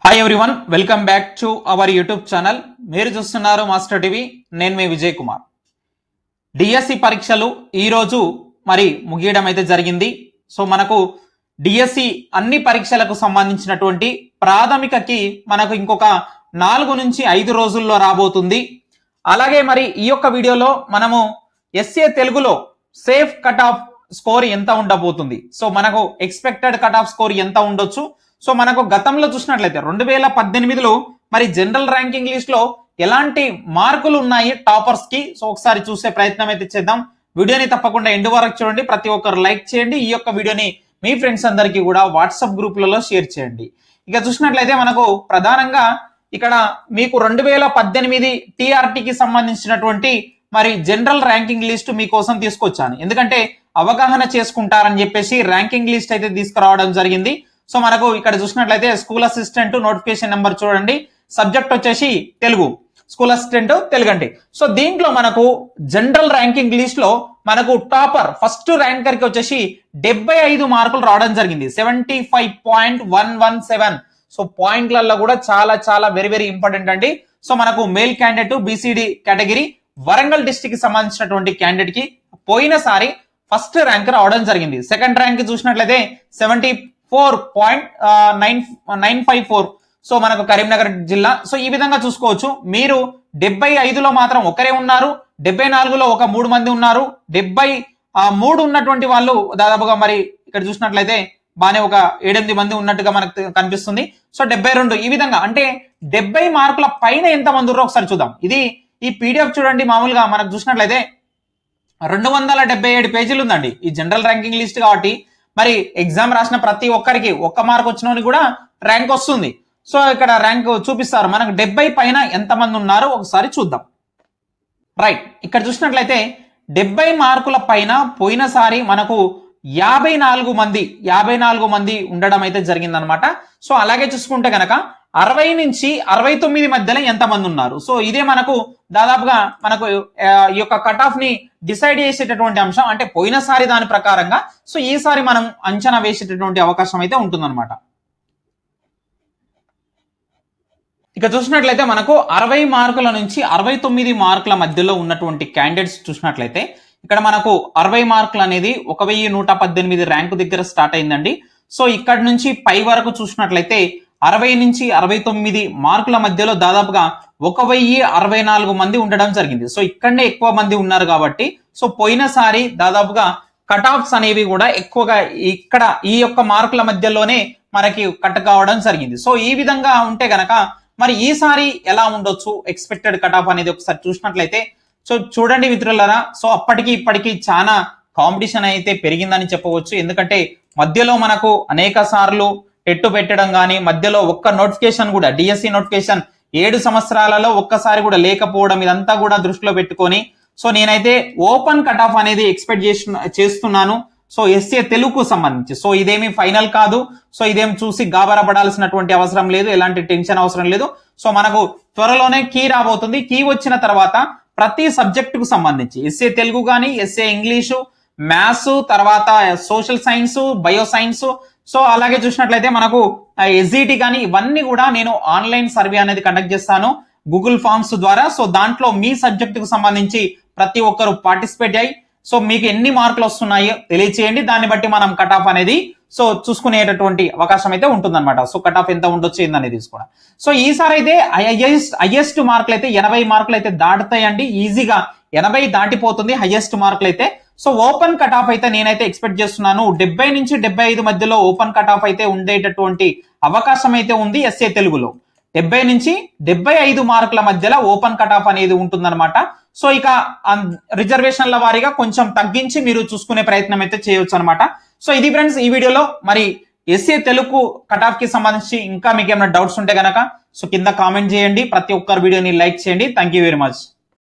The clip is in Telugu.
Hi everyone, welcome back to our YouTube channel. మీరు చూస్తున్నారు మాస్టర్ టీవీ. నేను మీ విజయ్ కుమార్. డిఎస్సి పరీక్షలు ఈరోజు మరి ముగియడం అయితే జరిగింది. సో మనకు డిఎస్సి అన్ని పరీక్షలకు సంబంధించినటువంటి ప్రాథమికకి మనకు ఇంకొక 4 నుంచి 5 రోజుల్లో రాబోతుంది. అలాగే మరి ఈ యొక్క వీడియోలో మనము ఎస్ఏ తెలుగులో సేఫ్ కట్ ఆఫ్ స్కోర్ ఎంత ఉండబోతుంది, సో మనకు ఎక్స్పెక్టెడ్ కట్ ఆఫ్ స్కోర్ ఎంత ఉండొచ్చు, సో మనకు గతంలో చూసినట్లయితే 2018లో మరి జనరల్ ర్యాంకింగ్ లిస్ట్ లో ఎలాంటి మార్కులు ఉన్నాయి టాపర్స్ కి, సో ఒకసారి చూసే ప్రయత్నం అయితే చేద్దాం. వీడియోని తప్పకుండా ఎండ్ వరకు చూడండి. ప్రతి ఒక్కరు లైక్ చేయండి. ఈ యొక్క వీడియోని మీ ఫ్రెండ్స్ అందరికీ కూడా వాట్సాప్ గ్రూపులలో షేర్ చేయండి. ఇక చూసినట్లయితే మనకు ప్రధానంగా ఇక్కడ మీకు 2018 టీఆర్టీకి సంబంధించినటువంటి మరి జనరల్ ర్యాంకింగ్ లిస్ట్ మీకోసం తీసుకొచ్చాను. ఎందుకంటే అవగాహన చేసుకుంటారని చెప్పేసి ర్యాంకింగ్ లిస్ట్ అయితే తీసుకురావడం జరిగింది. సో మనకు ఇక్కడ చూసినట్లయితే స్కూల్ అసిస్టెంట్ నోటిఫికేషన్ నెంబర్ చూడండి. సబ్జెక్ట్ వచ్చేసి తెలుగు, స్కూల్ అసిస్టెంట్ తెలుగు అండి. సో దీంట్లో మనకు జనరల్ ర్యాంకింగ్ లిస్ట్ లో మనకు టాపర్ ఫస్ట్ ర్యాంకర్ కి వచ్చేసి 75 మార్కులు రావడం జరిగింది. 75.117. సో పాయింట్లలో కూడా చాలా చాలా వెరీ వెరీ ఇంపార్టెంట్ అండి. సో మనకు male candidate BCD category Warangal district కి సంబంధించినటువంటి క్యాండిడేట్ కి పోయినసారి ఫస్ట్ ర్యాంక్ రావడం జరిగింది. సెకండ్ ర్యాంక్ చూసినట్లయితే 74.954. సో మనకు కరీంనగర్ జిల్లా. సో ఈ విధంగా చూసుకోవచ్చు. మీరు 75లో మాత్రం ఒకరే ఉన్నారు, 74లో ఒక 3 మంది ఉన్నారు, 73 ఉన్నటువంటి వాళ్ళు దాదాపుగా మరి ఇక్కడ చూసినట్లయితే బానే ఒక 7-8 మంది ఉన్నట్టుగా మనకు కనిపిస్తుంది. సో 72 ఈ విధంగా అంటే 70 మార్కుల పైన ఎంత మంది ఉన్నారో ఒకసారి చూద్దాం. ఇది ఈ పీడిఎఫ్ చూడండి. మామూలుగా మనకు చూసినట్లయితే 277 పేజీలు ఉందండి ఈ జనరల్ ర్యాంకింగ్ లిస్ట్. కాబట్టి మరి ఎగ్జామ్ రాసిన ప్రతి ఒక్కరికి 1 మార్క్ వచ్చినోని కూడా ర్యాంక్ వస్తుంది. సో ఇక్కడ ర్యాంక్ చూపిస్తారు. మనకు 70 పైన ఎంతమంది ఉన్నారో ఒకసారి చూద్దాం. రైట్, ఇక్కడ చూసినట్లయితే 70 మార్కుల పైన పోయినసారి మనకు 54 మంది ఉండడం అయితే జరిగిందనమాట. సో అలాగే చూసుకుంటే కనుక 60 నుంచి 69 మధ్యలో ఎంతమంది ఉన్నారు. సో ఇదే మనకు దాదాపుగా మనకు ఈ యొక్క కట్ ఆఫ్ ని డిసైడ్ చేసేటటువంటి అంశం. అంటే పోయినసారి దాని ప్రకారంగా సో ఈసారి మనం అంచనా వేసేటటువంటి అవకాశం అయితే ఉంటుందన్నమాట. ఇక చూసినట్లయితే మనకు 60 మార్కుల నుంచి 69 మార్కుల మధ్యలో ఉన్నటువంటి క్యాండిడేట్స్ చూసినట్లయితే ఇక్కడ మనకు 60 మార్కులు అనేది 1118 ర్యాంకు దగ్గర స్టార్ట్ అయిందండి. సో ఇక్కడ నుంచి పై వరకు చూసినట్లయితే 60 నుంచి 69 మార్కుల మధ్యలో దాదాపుగా 1064 మంది ఉండడం జరిగింది. సో ఇక్కడనే ఎక్కువ మంది ఉన్నారు కాబట్టి సో పోయినసారి దాదాపుగా కట్ ఆఫ్స్ అనేవి కూడా ఎక్కువగా ఇక్కడ ఈ యొక్క మార్కుల మధ్యలోనే మనకి కట్ కావడం జరిగింది. సో ఈ విధంగా ఉంటే గనక మరి ఈసారి ఎలా ఉండొచ్చు ఎక్స్పెక్టెడ్ కట్ ఆఫ్ అనేది ఒకసారి చూసినట్లయితే సో చూడండి మిత్రులారా. సో అప్పటికి ఇప్పటికి చాలా కాంపిటీషన్ అయితే పెరిగిందని చెప్పవచ్చు. ఎందుకంటే మధ్యలో మనకు అనేక సార్లు టెట్టు పెట్టడం కానీ మధ్యలో ఒక్క నోటిఫికేషన్ కూడా డిఎస్సి నోటిఫికేషన్ 7 సంవత్సరాలలో ఒక్కసారి కూడా లేకపోవడం, ఇదంతా కూడా దృష్టిలో పెట్టుకొని సో నేనైతే ఓపెన్ కట్ ఆఫ్ అనేది ఎక్స్పెక్ట్ చేస్తున్నాను. సో ఎస్ఏ తెలుగుకు సంబంధించి సో ఇదేమి ఫైనల్ కాదు. సో ఇదేం చూసి గాబరా పడాల్సినటువంటి అవసరం లేదు, ఎలాంటి టెన్షన్ అవసరం లేదు. సో మనకు త్వరలోనే కీ రాబోతుంది. కీ వచ్చిన తర్వాత ప్రతి సబ్జెక్ట్ కు సంబంధించి ఎస్ఏ తెలుగు కానీ ఎస్ఏ ఇంగ్లీషు, మ్యాథ్స్, తర్వాత social science, bio science, so అలాగే చూసినట్లయితే మనకు ఎస్జిటి కానీ ఇవన్నీ కూడా నేను ఆన్లైన్ సర్వే అనేది కండక్ట్ చేస్తాను గూగుల్ ఫార్మ్స్ ద్వారా. సో దాంట్లో మీ సబ్జెక్ట్ కు సంబంధించి ప్రతి ఒక్కరు పార్టిసిపేట్ అయ్యి సో మీకు ఎన్ని మార్కులు వస్తున్నాయో తెలియచేయండి. దాన్ని బట్టి మనం కట్ ఆఫ్ అనేది సో చూసుకునేటటువంటి అవకాశం అయితే ఉంటుందన్నమాట. సో కట్ ఆఫ్ ఎంత ఉండొచ్చు ఏందనేది తీసుకోవడం. సో ఈసారి అయితే హైయెస్ట్ మార్కులు అయితే 80 మార్కులు అయితే దాటుతాయండి. ఈజీగా 80 దాటిపోతుంది హైయెస్ట్ మార్కులు అయితే. సో ఓపెన్ కట్ ఆఫ్ అయితే నేనైతే ఎక్స్పెక్ట్ చేస్తున్నాను 70 నుంచి 75 మధ్యలో ఓపెన్ కట్ ఆఫ్ అయితే ఉండేటటువంటి అవకాశం అయితే ఉంది ఎస్ఏ తెలుగులో. 70 నుంచి 75 మార్కుల మధ్యలో ఓపెన్ కట్ ఆఫ్ అనేది ఉంటుందన్నమాట. సో ఇక రిజర్వేషన్ల వారీగా కొంచెం తగ్గించి మీరు చూసుకునే ప్రయత్నం అయితే చేయొచ్చు అనమాట. సో ఇది ఫ్రెండ్స్ ఈ వీడియోలో. మరి ఎస్ఏ తెలుగు కట్ ఆఫ్ కి సంబంధించి ఇంకా మీకు ఏమైనా డౌట్స్ ఉంటే గనక సో కింద కామెంట్ చేయండి. ప్రతి ఒక్కరు వీడియోని లైక్ చేయండి. Thank you very much.